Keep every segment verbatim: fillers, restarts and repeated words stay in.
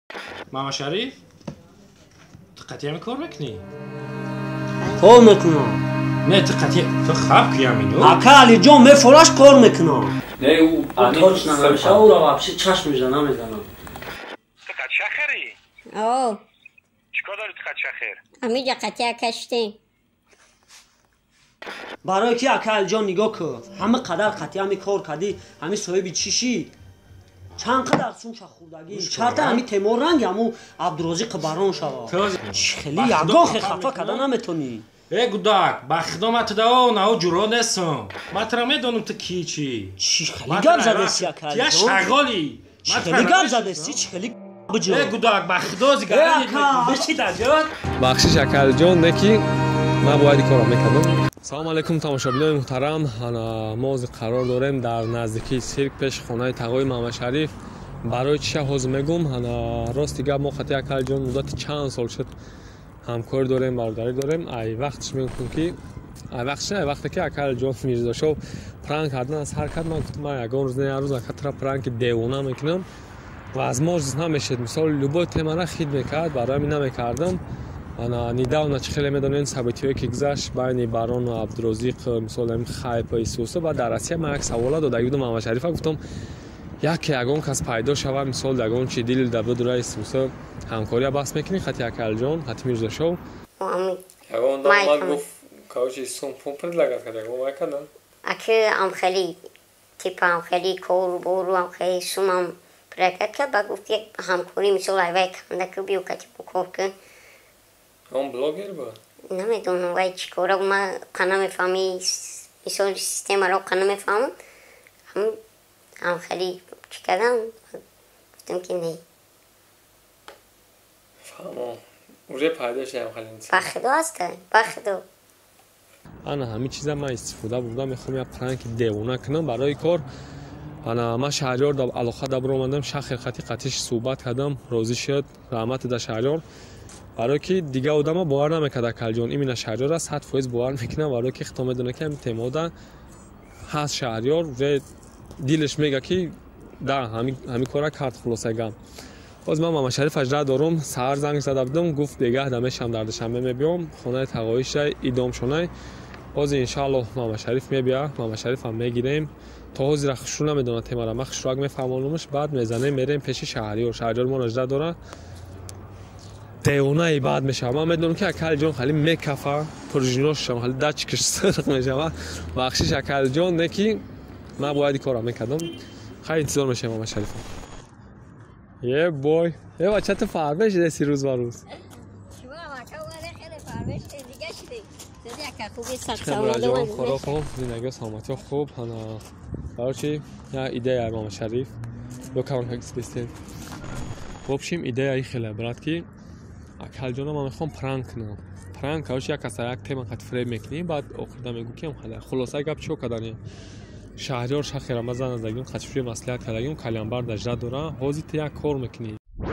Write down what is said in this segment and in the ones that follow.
ماما شریف تو قطعی همه کار میکنی؟ کار میکنم. نه تو قطعی تو خواب کیم اینو؟ اکا علی جان می فلاش کار میکنم. نه او تاچ نمیشه او را واپسی چشم میزنم میزنم. تو قد شخری؟ آه چیکار داری تو قد شخر؟ امیجا قطعه کشتی برای که اکا علی جان نگاه کن همه قدر قطعی همی کار کردی همی صاحبی چی شید چند قدر سون خوردگی چرته همی تیمور رنگ همو عبدالرازق بران شوا خیلی یگاه خفه کردن نمیتونی ای گوداک با خدمت داو ناو جورو نسم ما ترا میدونم تو کی چی چی خیلی گپ زدستی اکا علی یا جان شغالی خیلی گپ زدستی چی خیلی بجو ای گوداک با خدا زیگاری بشی دجا بخشش اکا علی جان نکی ما باید کارا میکردم. سلام علیکم تماشاچیان محترم. ما قرار داریم در نزدیکی سیرک پیش خانه تقوی ماما شریف. برای چی حاضر میگم راستی گپ ما خاطر اکا علی جان مدت چند سال شد همکار داریم برادری داریم. ای وقتش میگم که ای وقتش نه وقتی که اکا علی جان میرزا شو پرانک کردن از حرکت من گفتم من یگان روز نه روز اکا پرانک دیوانه میکنم و از ما روز نمیشد مثال لوبو تمنا خید میکرد برای من نمیکردم. انا نیداونا چه خیلی میدونین ثابتیه که گذشت بین باران و عبدالرازق مثلا این خایپ ایسوسه و در اصل من یک سوال داد دیدم ماما شریف گفتم یک یگان کس پیدا شود مثال یگان چی دیل در بود رای ایسوسه همکاری باس میکنی خاطر اکا علی جان خاطر میرزا شو یگان داماد گفت کاوشی سون پومپر لگا کرد یگان میکنن اکه ام خیلی تیپ ام خیلی کور بورو ام خیلی سومم پرکت که با گفت یک همکاری مثال ایوای کنده که بیو کتی بکور کن هم بلاگر با نمیدونم وای چیکاره ما قناه میفهمی مثال سیستم را قناه میفهمم هم هم خیلی چی کردم گفتم که نه فهمم اونجا پیدا شدم خیلی با خدا هسته با خدا انا همین چیزا من استفاده بودم میخوام یک پرانک دیوانه کنم برای کار. انا ما شهریار دا علاقه دبر اومدم شخر خطی قطعش صحبت کردم راضی شد رحمت دا شهریار برای که دیگه آدم باور نمیکرد اکا علی جان این شهریار است صد درصد باور میکنه برای که خطا میدونه که همین تیمادا هست شهریار و دیلش میگه که دا همین همین کارا کرد خلاصه گم. باز من ماما شریف اجرا دارم سحر زنگ زده بودم گفت دیگه دمشم در شنبه میبیام خونه تقایش ایدام شونه باز ان شاء الله ماما شریف میبیا ماما شریف هم میگیریم تا حاضر خشو نمیدونه تیمارا ما خشراگ میفهمونمش بعد میزنه میریم پیش شهریار شهریار ما اجرا داره دیوانه بعد میشه ما میدونم که اکا علی جان خیلی میکفه پروژینوش شما خیلی دچ کش سرخ میشه بخشش اکا علی جان نکی ما باید کارا میکردم خیلی انتظار میشه ماما شریف یه بوی یه بچه تو فرمش دستی روز و روز شما اکا ولی خیلی فرمش دیگه شدی دیدی اکا خوبی سخت خیلی راجعان کارا کن زندگی سلامتی خوب هنا برای چی یا ایده ای ماما شریف دو کام هکس بستین خوبشیم ایده ای خیلی برات کی اکا علی جان ما میخوام پرانک کنم پرانک کاش یک کسا یک تیم خط فریب میکنیم بعد آخر میگم که خیلی خلاصه گپ چو کردنی شهریار شخ رمضان زدیم خطفری مصلحت کردیم کلیانبر دجرا داره حاضر تو یک کار میکنی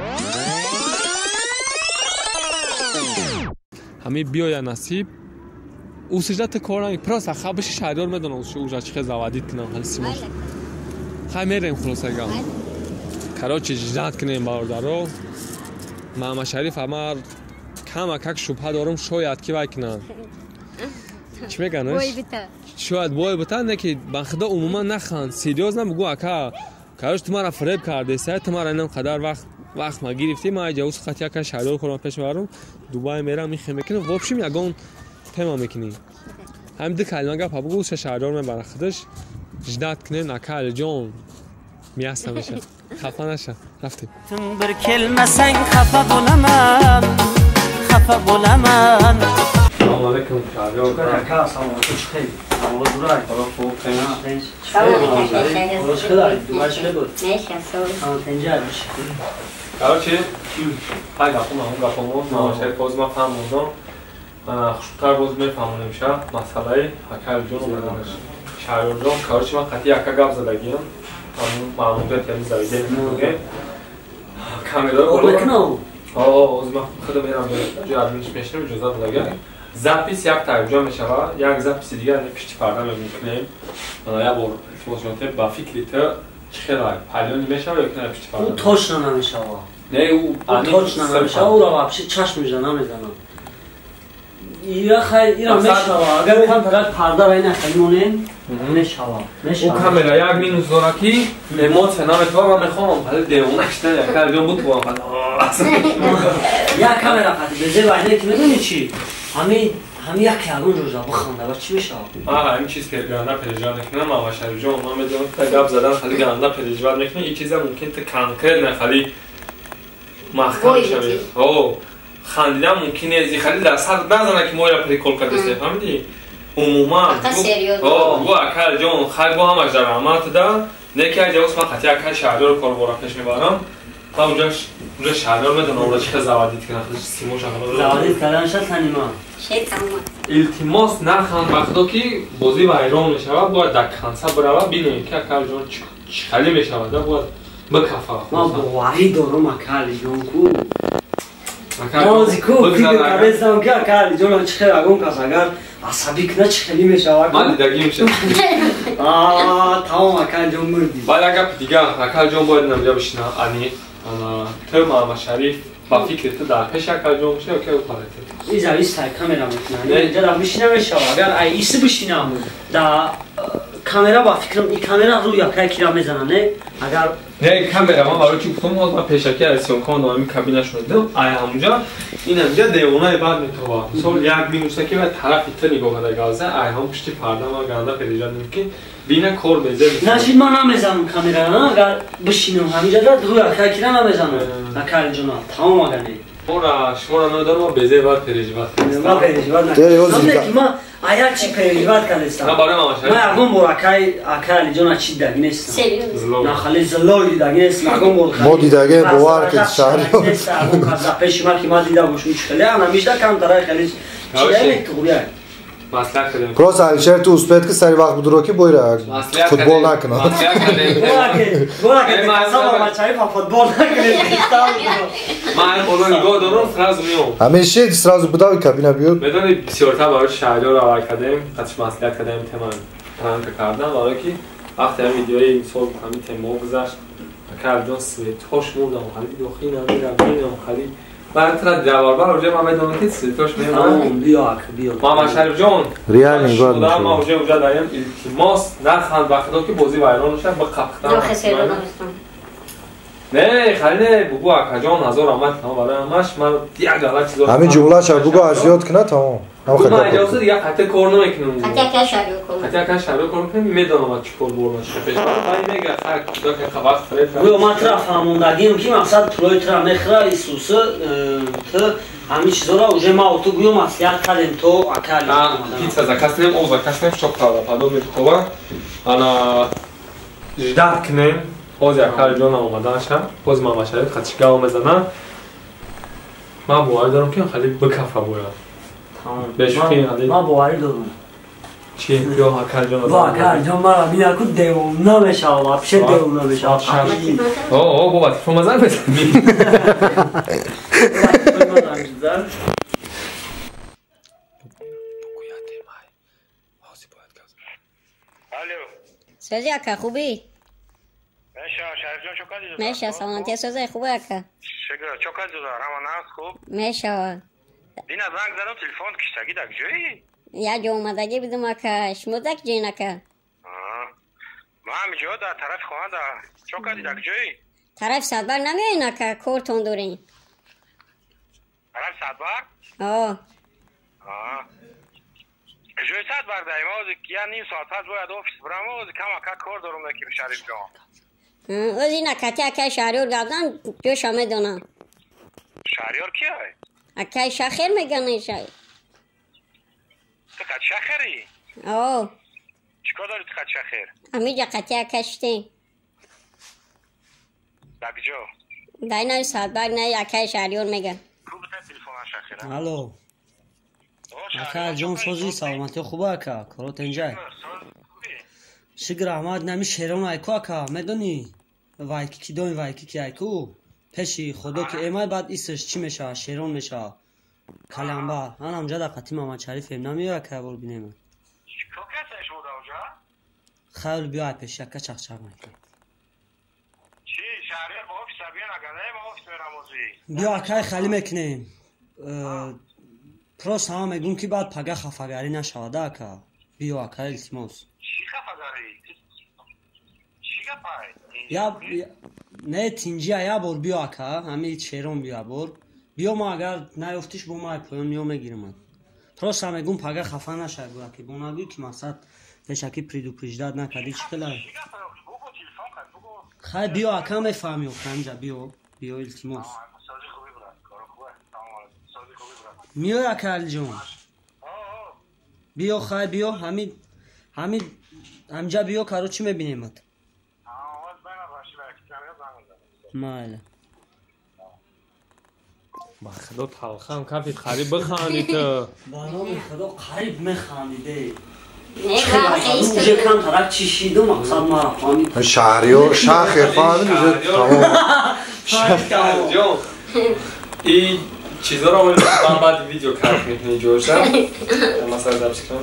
همه بیا یا نصیب او سجدت کارم پراس خبرش شهریار میدونه اوش اوج چه زوادید کنم حالا سیمش خیلی میریم خلاصه گم کراچی جدات کنیم باردارو ماما شریف امر کم اکک شبهه دارم شاید که بکنن چی میگنش شاید بای بتن نه که بخدا عموما نخوان سیریوز نمیگو اکا کارش تو مرا فریب کرده سه تو مرا اینم قدر وقت وقت ما گرفتی ما جوز خطی اکا شهریار کنم پیش میبرم دبی میرم میخوام میکنم واپسیم یگان تمام میکنی هم ده کلمه گپ بگو شهریار میبره خودش جدات کنه اکا علی جان میاسته میشه خفه نشه رفتیم تم بر کلمه سنگ خفه بولمم خفه بولمم سلام علیکم شهریار اکا سلام علیکم خیلی اول دورای حالا خوب خیلی سلام علیکم خوش خدای دوباره چه بود نیست سلام آن تنجر میشه کاروچی های گفتم اون گفتم ما شاید باز ما فهمیدم خوشتر باز میفهمونم میشه مسئله اکا علی جان و شهریار جان کاروچی من خطی اکا گپ زدگیم همون معمولیت یعنی زدگیم میگه کامیرا بالا کنم آه از ما خودم میرم به جای ادمینش میشنم اجازه بده زپیس یک ترجمه میشه یک زپیس دیگه یعنی پشت پرده میکنیم من یا بر ارتباط با فکری تو چه خیلی پلیون میشه یا کنه پشت پرده اون توش نمیشه نه او تاچ نمیشه او را واپسی چشم میزنه نمیزنه یا خیلی اینا میشوه اگر بخوام فقط پرده رای نکنیم میشوه او کاملا یک مینوس داره که نموت نام تو من میخوام حالا دیوونش نه یک کار جون بود تو هم یا کاملا خاطی بزه وایده که میدونی چی همین همین یک کلمه روزا بخونده و چی میشه آها این چیز که گرانه پریجان میکنه ما شریف جان ما میدونم تا گپ زدن خیلی گرانه پریجان میکنه این چیزا ممکن تا کانکر نه خیلی محکم شوی او خندیدن ممکنه از خیلی دست نزنه که ما را پریکول کرده است فهمیدی عموما او بو اکل جان خیلی با همش در عملت ده نه که جوز من خطی اکل شهردار کار برا پیش میبرم تا اونجا اونجا شهردار میدونم اونجا چه زوادیت کنه خودش سیمو شهردار زوادیت کردن شد تنیما التماس نخند وقتا که بازی ویران میشود باید در کنسه بروه بینیم که اکل جان خیلی میشود باید بکفه ما باوری دارم اکل جان کو مازی کو فکر کردم که اکل جان چه اگون کس اگر عصبی کنه چه خیلی میشود من دیدگی میشه آه تمام اکل جان مردی باید اگر دیگه اکل جان باید نمیجا بشینه انی تو محمد شریف با فکر تو در پیش اکل جان میشه که او پارته این زویز تای کامرا میکنه اینجا در بشینه میشه اگر ایسی بشینم در کامرا با فکرم این کامرا روی اکل کی را میزنه نه اگر نه کامرا ما برای چی گفتم ما پیشکی رسیدم کن دائمی کابینه شدم آیا همونجا این همونجا دیوونه بعد میتوه مثلا یک مینوسه که به طرف تو نگاه کرده گازه آیا هم پشت پرده ما گنده پیدا نمیکنه بینه کور بزه نشید ما نمیزنم کامرا نه اگر بشینم همینجا در روی اکل کی را نمیزنم اکل جنا تمام اگر نه مورا شما را ندارم بزه بعد پریجوات ما پریجوات نکنم ما آیا چی پریجوات کردستم نه برای ما شاید ما اگم بور اکای اکل جنا چی دگی نیستم نه خالی زلوی دیدگی نیست اگم بور ما دیدگی باور که شهری نیست اگم کذا پیش ما که ما دیدم گوش میچ خیلی انا میشد کم ترای خیلی چی نمیتونی مسئله کردیم پروس الشهر تو اسپیت که سری وقت بود رو که بایره فوتبال نکنه مسئله کردیم گوه که کسا ما چایی پا فوتبال نکنه من اولون گوه دارم سراز میام همیشه سراز بوداوی کابینه بیاد بدونی بسیارتا برای شهری رو آور کردیم حتیش مسئله کردیم تمام پرانک کردن برای که وقتی هم ویدیوی این سال همین تیمو گذشت اکل جان سویت خوش موردم خیلی دوخی نمیرم بینم خیلی بعد تر دوار بار اونجا ما میدونم که سویتوش میمونم بیا بیا محمد شریف جان ریال نگاه میشه ما اونجا اونجا داریم التماس نخند وقتا که بازی ویران شه با قفتن نه خیلی بگو اکل جان هزار آمد تمام برای همش من یک غلط چیزا همین جمله شو بگو ازیاد کنه تمام ما اجازه دیگه خطه کار نمیکنم خطه اکل شهردار کن خطه اکل شهردار کار کنم میدونم چی کار بردن شه پیش من میگه خاک دا که خبر فرید بو ما طرف هموندگیم که مقصد پروی طرف مخرا ایسوسه که همین چیزا را اوجه ما تو گویم اصلیت کردیم تو اکل هیچ از کسیم اوزا کسیم شک کرده پدو میتوبه انا جدار کنیم باز اکل جان آمدن شه باز محمد شریف خطشگاه آمزنه من باور دارم که خیلی بکفه باید ما باوری دارم چی؟ بیا اکل جان با اکل جان مرا بیا که دیوونه بشه و پیش دیوونه بشه اوه اوه بابا تفهم مزن بزنی سازی اکا خوبی؟ میشه شریف جان چو کردی دادم؟ میشه سلامتی سازی خوبه اکا شکر چو کردی دادم اما ناز خوب؟ میشه دینا زنگ زدم تلفن کشتگی دک جایی؟ یا جو اومدگی بدم اکا شمودک جین اکا ما همینجا در طرف خواهد چو کردی دک جایی؟ طرف صدبر نمیاین اکا کورتون دورین طرف صدبر؟ آه آه کجای صدبر داریم آوزی یا نیم ساعت هست باید آفیس برم آوزی کم اکا کار دارم نکی شریف جان از این اکاتی اکای شهریار گردن جوش همه دونم شهریار کی های؟ اکای شخیر میگن شای تو قد شخیری؟ آه چیکار داری تو قد شخیر؟ همیجا قطعه اکشتی دک جو؟ دای نوی صدبر نوی اکای شهریار میگن کو بتا تلفن شخیره؟ الو اکل جان سازی سلامتی خوبه اکا کارات اینجا شکر احمد نمی شیرون ایکو اکا میدونی وایکی کی دوین وایکی کی ایکو پیشی خدا که ایمای بعد ایستش چی میشه شیرون میشه کلمبر من همجا در قطعی محمد شریف هم نمیاره که برو بینیم کو کسش بود اونجا؟ خیلی بیای پیش اکا چخ چخ میکنی چی شهریار با آفیس بیان بیا اکای خالی میکنیم پروست همه میگون که بعد پگه خفگاری نشوده اکا بیا اکای التماس چی خفگاری؟ چی گپای؟ یا نه تینجیا یا بور بیا اکا همه چیرون بیا بور بیا ما اگر نیفتیش با ما پایان نیو میگیرم پروست همه میگون پگه خفه نشه بیا که بوناگی که مقصد تشکی پریدوپریجداد نکردی چی کلا خیلی بیا اکا میفهمی خنجا بیا بیا التماس میای اکل جون بیا خیلی بیا همین همین همجا بیا کارو چی میبینیمت ماله با خدا تلخم کفی خریب بخوانی تو برنامه خدا قریب میخوانیده اونجا کم طرف چیشیده مقصد ما را فهمید شهری و شهر فهمید تمام جون این چیزا رو من بعد ویدیو کات میکنی جوشم مثلا درس کنم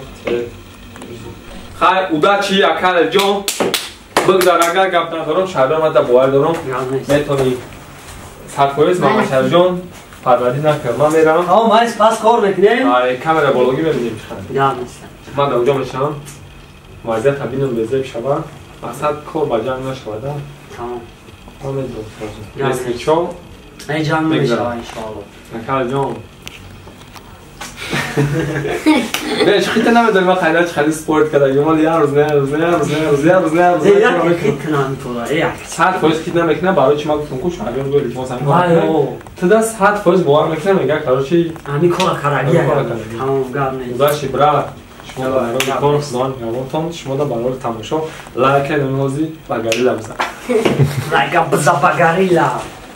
خیر اودا چی اکل جون بگذار اگر گپ ندارم شهر ما تا باور دارم میتونی سرپویز ما شهر جون پروردی نکرد من میرم آه ما اسپاس کار میکنیم آره کامera بالوگی ببینیم شد یا مثلا من در اونجا میشم وضعیت ببینم بزرگ شود مقصد کار با جمع نشوده تمام ما میدونم اسم چو ای جمع میشه انشاءالله اکل جون بهش خیلی نمیدونم ما خیلی خیلی سپورت کرده یه مال یه روز نه روز نه روز نه روز نه روز نه روز نه خیلی کنم تو را یک صد فایز خیلی نمیکنه برای چی ما گفتم کوش اگر گویی ما سمیم تو دست صد فایز باور میکنه میگه کارو چی همین کار کردی تمام گام نه داشتی برا شما برای کار سلام میگم شما دا برای تماشا لایک نمی‌هازی باگاریلا بزن لایک بزن باگاریلا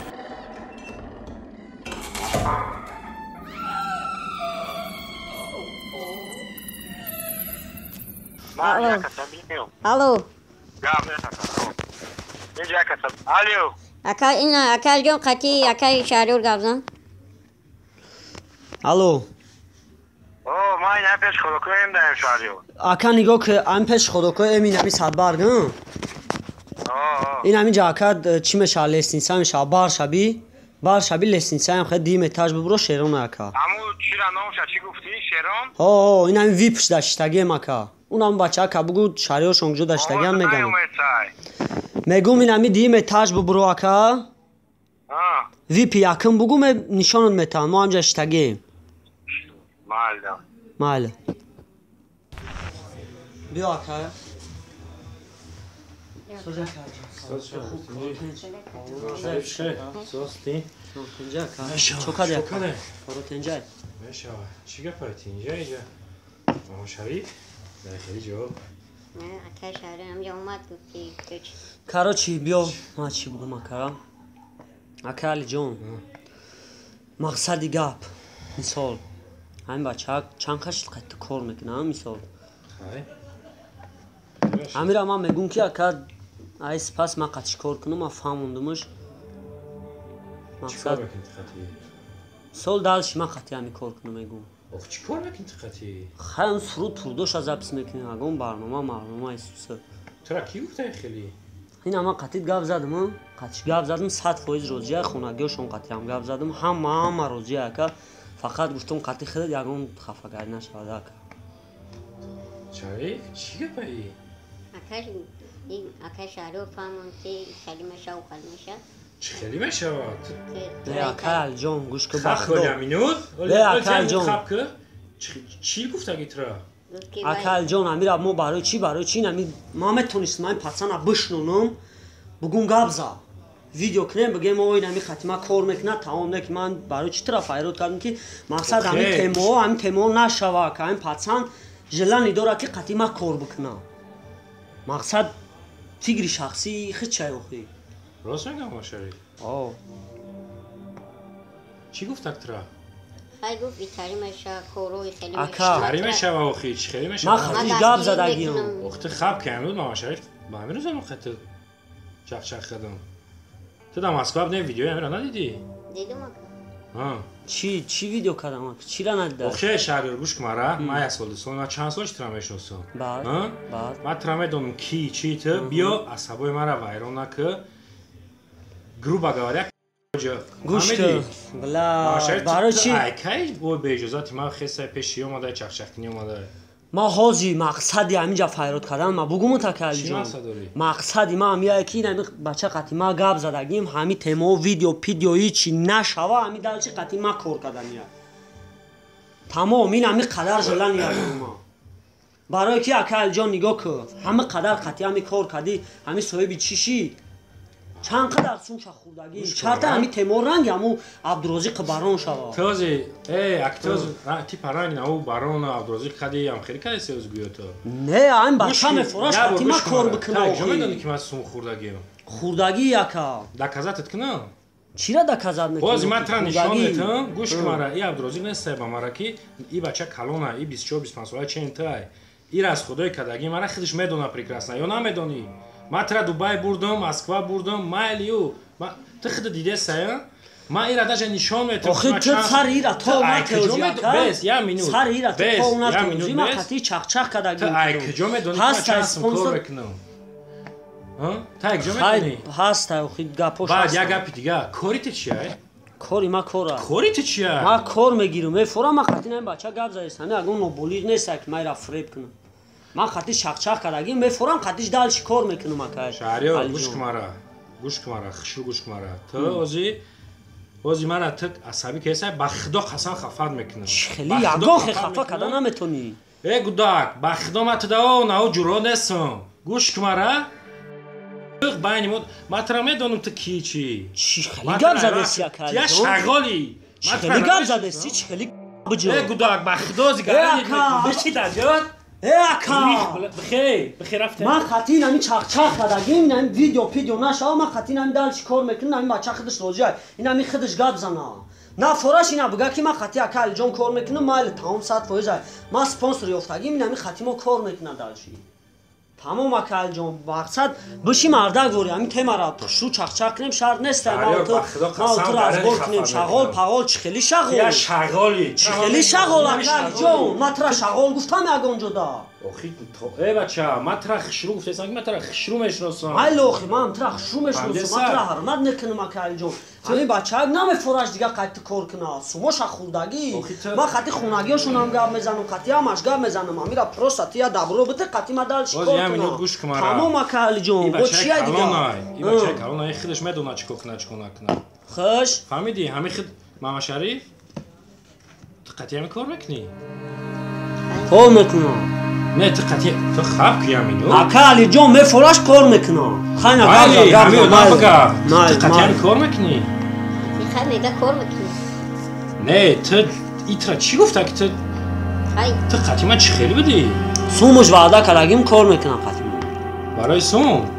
Alô. Alô. Alô. Akal ina akal jon qati akal shahrur gavzan. Alô. Oh, ما این پیش خودکو ایم داریم شهریور. اکا نگاه که ام پیش خودکو امی نمی صد برگم. این همین جاکت چی میشه لسنسای میشه بار شبی بار شبی لسنسای هم خیلی دیم تاج ببرو شیرون اکا. امو چی را نامش چی گفتی شیرون؟ آه این همین ویپش داشتگی مکا. اونم بچه ها که بگو شهریار شونگجو داشتگی هم میگم میگم این همین دیم تاج ببرو اکا. ویپی یکم بگو می نشانت میتم ما هم جاشتگی. ماله. ماله. بیا اکا. سوزه سوستی تنجا کار چوکا دیا کار برو تنجا میشه چی گپای تنجا اینجا ما شریف داخلی جو نه اکای شهر همجا اومد گفتی کچ کارو چی بیا ما چی بگم اکا اکا جون مقصدی گپ مثال همین بچه ها چند کشت قطع کار میکنه مثال همین را ما میگم که اکا ای سپاس ما قطعش کار کنم ما فهموندمش مقصد سال دالش ما قطعی همی کار کنم میگم اوه چی کار میکنی قطعی؟ خیلی سرود پردوش از اپس میکنیم اگه برنامه برنامه ایسوسه تو را کی گفته خیلی؟ این همه قطعیت گفت زدم قطعش گفت زدم صد فایز روزیه خونگیشون قطعی هم گفت زدم همه همه روزیه که فقط گفتم قطعی خیلی یکون خفگری نشده که شریف چی گپایی؟ اکاش این اکای شهرور فهمون که کلمه شو کلمه شد چه کلمه شود؟ نه اکل جون گوش که خب خدا مینود؟ نه اکل جون خب که چی گفت اگه ترا؟ اکل جون امیر ما برای چی برای چی نمی ما میتونستم این پسنا بشنونم بگم گابزا ویدیو کنم بگم اوه نمی ختمه کار میکنه تمام نک من برای چی طرف ایراد کردم که مقصد همین تمو همین تمو نشوه که این پسن جلانی داره که ختمه کار بکنه مقصد فکر شخصی خیلی چای اخی راست میگم ما شریف آه چی گفت اکترا؟ خیلی گفت ایتاری میشه کوروی خیلی میشه ایتاری میشه و اخی چی خیلی میشه؟ من خیلی گاب زدگیم اخت خب که امروز ما شریف با همین روز هم خیلی چخ چخ خدم تو در مسکو هم ویدیوی همین را ندیدی؟ دیدم آه چی چی ویدیو کردم چی را ندیدم اخی شهریار گوش که مرا ما یک سال دوستان ما چند سالش ترا میشناسم بعد بعد ما ترا میدونم کی چی تو بیا عصبای مرا ویران نکه گروه بگاوری گوش کن بلا برای چی؟ کی با به اجازت ما خیسه پیشی اومده چخچخنی اومده ما حاجی مقصدی همینجا فیراد کردن ما بگو متکل جان مقصدی ما همین که این بچه قطی ما گپ زدگیم همین تمو ویدیو پیدیو هیچی نشوا همین دلچی قطی ما کار کردن یا تمام این همین قدر جلن یا ما برای که اکل جان نگاه که همه قدر قطی همین کار کردی همین صاحبی چی شید چند قدر سون خوردگی چرته همین تیمور رنگ همون عبدالرزاق باران شوا تازه ای اکتاز تی پرنگ نه او باران و عبدالرزاق خدی هم خیلی که سیوز گویا تو نه این بچه مفراش قطی ما کار بکنه آخی جا میدونی که من سون خوردگی خوردگی یکا دکازتت کنم چی را دکازت میکنی؟ بازی من ترا نشان میتم گوش کماره ای عبدالرزاق نیست با مرا که ای بچه کلونه ای بیست و چهار بیست و پنج ساله چه انتای ای را از خدای کدگی مرا خودش میدونه پریکراسنه یا نمیدونی ما ترا دبی بردم مسکو بردم مالیو ما تو خود دیده سیا ما ایرا داش نشان میتم آخه تو سر ایرا تو ما توجیه بس یا مینوت سر ایرا تو اون توجیه ما خاطی چخ چخ کدگی تو ای کجا میدونی ما چند کار بکنم ها تا کجا میدونی هست آخه گپوش بعد یا گپ دیگه کاریت چیه کاری ما کارا کاریت چیه ما کار میگیرم میفورم ما خاطی نمی بچه گپ زدی همه اگه اون بولیج نیست که ما را فریب کنم ما خاطی چخ چخ کدگی میفورم خاطیش دالش کار میکنم اکای شهریار گوش کمارا گوش کمارا خشو گوش کمارا تو ازی ازی مرا تک عصبی کیسه با خدا قسم خفت میکنم خیلی یگان خفا کردن نمیتونی ای گوداک با خدا ما تداو نه جورو نیستم گوش کمارا باینی مود ما ترا میدونم تو کی چی چی خیلی گپ زده سی اکای یا شغالی خیلی گپ زده سی خیلی بجو ای گوداک با خدا زیگاری بچی دادیات ای اکا بخیر بخیر رفته من خاطی نمی چخ چخ کردگیم این ویدیو پیدیو نشا من خاطی نمی دالش کار میکنم این بچه خودش روزیه این همی خودش گپ زنه نه فراش اینا بگه که من خاطی اکل جان کار میکنم مایل تمام صد فایز ما سپانسر یافتگیم این همی خاطی ما کار میکنه دالشی تمام اکل جان مقصد بشی مردک وری همین تیمه را شو چخ چخ کنیم شرط نیست ما تو ما تو از گل کنیم شغال پغال چی خیلی شغال یا شغالی چی خیلی شغال اکل جان ما ترا شغال گفتم یگان جدا آخی تو ای بچه ما ترا خشرو گفته سان که ما ترا خشرو میشناسم ای لوخی من ترا خشرو میشناسم ما ترا حرمت نکنم اکل جان همین بچه نمی فراش دیگه قطع کار کنه سوماش خوردگی ما خطی خونگیاشون هم گپ میزنم قطعی همش گپ میزنم امیرا پروستاتی یا دبرو بده قطعی ما دلش کار کنه تمام اکل جان با چیه دیگه این بچه کلانای خودش میدونه چیکار کنه چیکار نکنه خوش فهمیدی همین خود ماما شریف تو قطعی هم کار میکنی کار میکنم نه تو قطعی تو خواب کی همینو اکل جان می فراش کار میکنم خیلی ولی همین نه بگم تو قطعی هم کار میکنی میخواد میگه کار میکنی نه تو ایترا چی گفته که تو های تو قطعی من چی خیلی بدی سومش وعده کردگیم کار میکنم قطعی برای سوم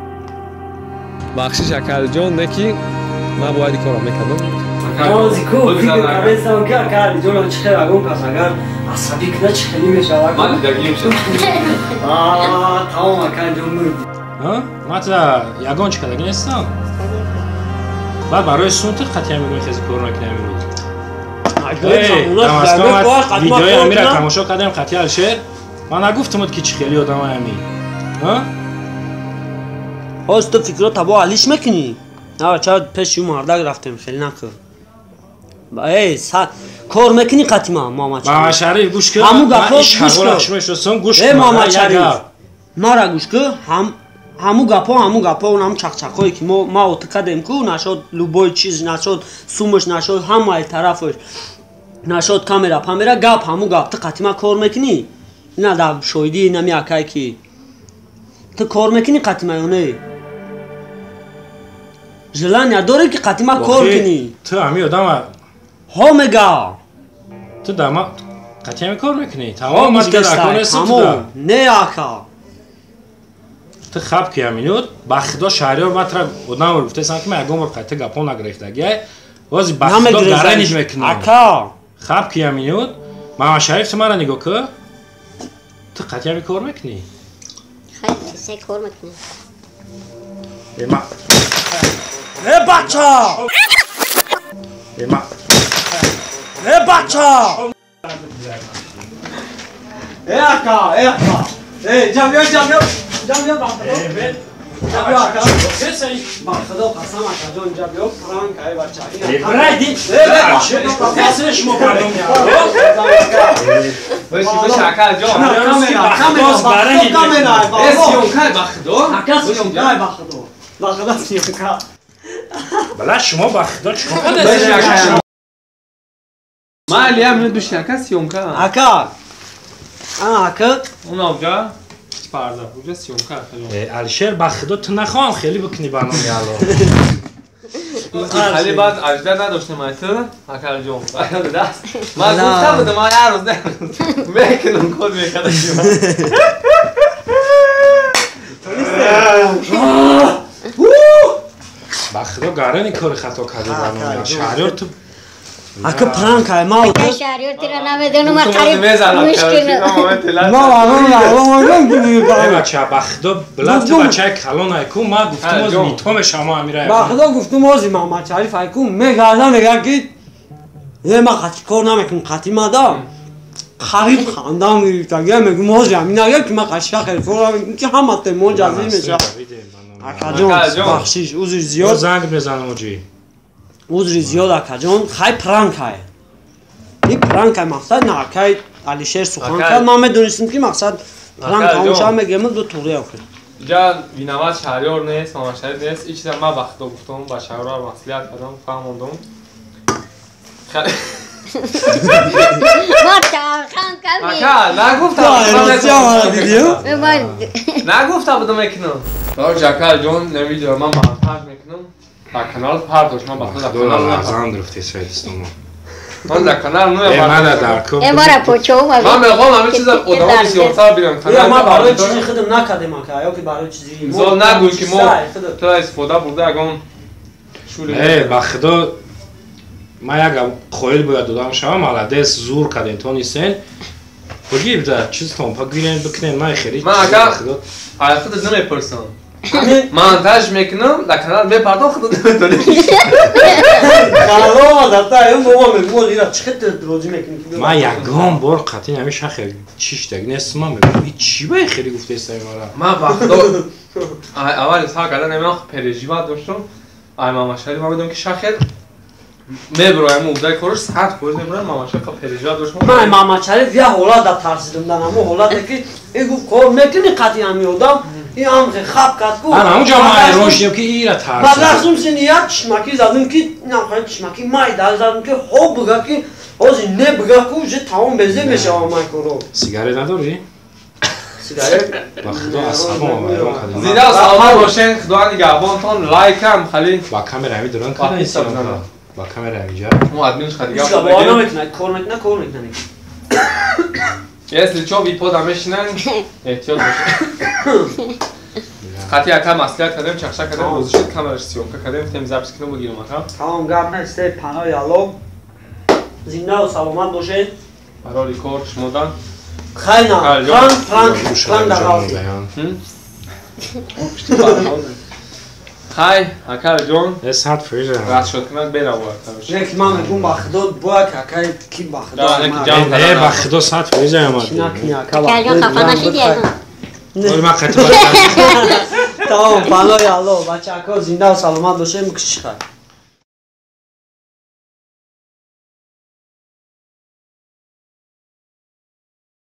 بخشش اکل جان نکی ما باید کارا میکردم آزی کو فکر کردم که اکل جان چه خیلی اگون پس اگر عصبی کنه چه خیلی میشه من دیگه شد آه تمام اکل جان مرد ها ما تا یگان چی کردگی نیستم بعد برای سوم تو قطعی میگوی خیلی کار نکنی امروز ویدیوی امیر را تماشا کردم قطعی الشهر من نگفتم که چی خیلی آدم همی ها باز تو فکر رو تبا علیش میکنی نه چرا پیش اون مردک رفتیم خیلی نکن ای سا کار میکنی قطعی ما محمد محمد شریف گوش کن همون من گفت ایش گوش حقول اخشمش رسون گوش کن ای محمد شریف ما را گوش کن هم همو گپا همو گپا اون هم چخ چخایی که ما ما اتکدیم کو نشد لوبای چیز نشد سومش نشد همه طرفش نشد کامera پامera گپ همو گپ تو قطعی ما کار میکنی نه در شویدی نمی اکای کی تو کار میکنی قطعی ما یا نه جلان نداره که قطعی ما کار کنی تو همی آدم ها میگا تو دما قطعی همی کار میکنی تمام من که اکا نیستم تو دا نه اکا تو خواب که همینود بخدا شهریار ما ترا آدم رو گفته سن که من اگه بار قطعی گپا نگرفتگی وازی بخدا گرنید میکنم اکا خواب که همینود محمد شریف تو مرا نگاه که تو قطعی همی کار میکنی خیلی چیزی کار میکنی ای ما ای بچه ای ما ای بچه ای اکا ای اکا ای جمع بیا جمع بیا جمع بیا با خدا قسم اکا جان اینجا بیا فرانک ای بچه برایدی دست شما پردم باشه باشه اکا جان کاملا کاملا کاملا سیونکای بخدا اکا سیونکای بخدا بخدا سیونکا بلا شما بخدا چیکار باشه اکا ما الیم نه دوش اکا سیونکا اکا انا اکا اون اونجا پرده اونجا سیونکا الشر بخدا تو نخوام خیلی بکنی برنامه الان خیلی بعد اجدا نداشتم تو اکا جان بعد دست ما گفتم بودم ما هر روز نه میکنم کد میکنم بخدا گارنی کار خطا کرده برنامه شهریار تو اکا پرانک ای ما اکا شهریار تیرا نمیدونم ما قریب مشکل ما ما ما ای بچه بخدا بلد تو بچه کلان ایکو ما گفتم از میتوم شما امیره بخدا گفتم از محمد شریف ایکو میگردم میگه که یه ما خطی کار نمیکنم خطی مادا خرید خاندان میریفت اگه میگم موزی همین اگه که ما قشنگ خیلی کار میکنم که همه تیمون جزی میشه اکا جان بخشیش اوزی زیاد زنگ بزنم اوجی اوزی زیاد اکا جان خیلی پرانک های این پرانک های مقصد نه که علیشیر سخن کرد ما میدونستیم که مقصد پرانک اونجا میگم دو توری اخیر جا بینامت شهریار نیست ماما شهریار نیست این چیزا ما بخدا گفتم با شهریار مصلحت کردم فهموندم ما تاخم کمی اکا نگفتم نگفتم بودم میکنم دار جاکال جون نمیدونم من مونتاژ میکنم با کانال پرداش من بخدا کانال لازم درفتی سایتستم من در کانال نو من در کو امارا پوچو من میگم همه چیز آدم بسیار ببینم کانال ما برای چیزی خودم نکردیم که یا که برای چیزی زود نگو که ما تو استفاده بوده اگم شوری ای بخدا ما یک خویل باید دادم شما مالدس زور کردین تو نیستین بگیر ده چیز تام پاگیرین بکنین ما خرید من اگر آیا خودت نمیپرسم مونتاژ میکنم در کانال میپردم خودت نمیدونی کانال در تا اون بابا میگم اینا چقدر دروزی میکنی ما یکم بار قطعی نمیشه خیلی چیش دیگه نیست ما میگم چی باید خیلی گفته است ما ما بخدا اول سال کردن نمیام پریجی بعد داشتم آی ماما شهری ما بدونم که شاخر میبرایم مودای کارش ساعت پوز میبرایم ماما شهر پریجی داشتم من ماما شهری یه حالت در ترسیدم دارم اون حالت که این گفت کار میکنی قطعی همیودم این هم خب کرد کو انا اونجا ما روشیم که ایرا ترس بعد رفتم سنیات چشمکی زدم که نه چشمکی مای دال زدم که خوب بگه که از نه بگه کو چه تمام بزه میشه ما کارو سیگاری نداری سیگارت با خدا اصلا ما میرم کردیم زیرا سلام روشن خدا نگهبان تون لایک هم خالی با کامera می درون کردن اینستاگرام با کامera اینجا مو ادمینش خالی دیگه با نمیکنه کار نکنه کار نکنه یه سری چو بی پود همشینن احتیاط باشه خاطی اکا مصلحت کردیم چخشا کردیم روزشت کامراش سیونکا کردیم تیم زبس کنم بگیرم اکا تمام گپ نسته پناه یالو زنده و سلامت باشه برای کار شمودن خیلی نه فرانک فرانک فرانک در راستی خیلی اکا جون اس هات فریزر رد شد کنند بین آورد یک من میگم با خدا باید که اکا کی با خدا نه با خدا ساعت فریزر اومد نکنی اکا با کارجان خفه نشید یکم ولی ما خطبه تمام پناه یالو بچه اکا زنده و سلامت باشه میکشی خیلی